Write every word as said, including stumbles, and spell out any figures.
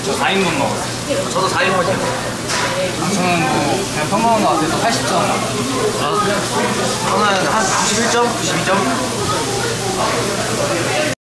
저 사 인분 먹었어요. 저도 사 인분이요. 저는 뭐 그냥 평범한 것 같아서 팔십 점. 아, 저는 한 구십일 점? 구십이 점?